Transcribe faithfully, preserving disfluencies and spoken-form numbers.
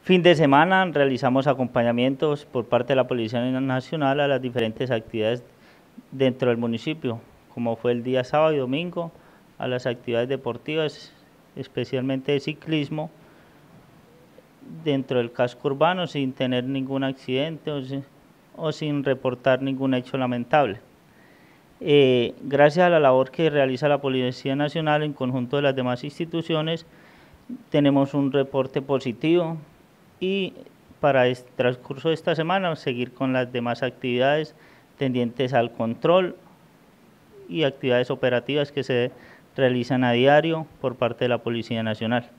fin de semana realizamos acompañamientos por parte de la Policía Nacional a las diferentes actividades dentro del municipio, como fue el día sábado y domingo, a las actividades deportivas, especialmente de ciclismo, dentro del casco urbano sin tener ningún accidente o sin, o sin reportar ningún hecho lamentable. Eh, gracias a la labor que realiza la Policía Nacional en conjunto de las demás instituciones, tenemos un reporte positivo y para el transcurso de esta semana seguir con las demás actividades tendientes al control y actividades operativas que se realizan a diario por parte de la Policía Nacional.